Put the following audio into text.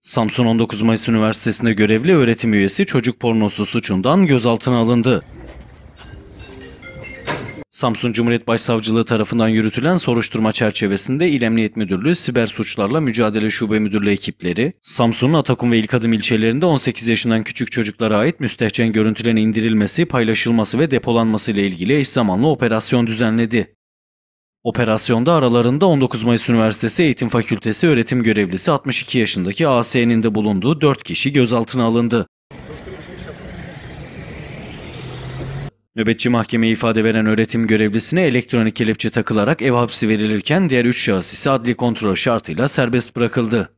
Samsun 19 Mayıs Üniversitesi'nde görevli öğretim üyesi çocuk pornosu suçundan gözaltına alındı. Samsun Cumhuriyet Başsavcılığı tarafından yürütülen soruşturma çerçevesinde İl Emniyet Müdürlüğü Siber Suçlarla Mücadele Şube Müdürlüğü ekipleri, Samsun'un Atakum ve İlkadım ilçelerinde 18 yaşından küçük çocuklara ait müstehcen görüntülerin indirilmesi, paylaşılması ve depolanması ile ilgili eş zamanlı operasyon düzenledi. Operasyonda aralarında 19 Mayıs Üniversitesi Eğitim Fakültesi öğretim görevlisi 62 yaşındaki AS'nin de bulunduğu 4 kişi gözaltına alındı. Nöbetçi mahkemeye ifade veren öğretim görevlisine elektronik kelepçe takılarak ev hapsi verilirken diğer 3 şahıs ise adli kontrol şartıyla serbest bırakıldı.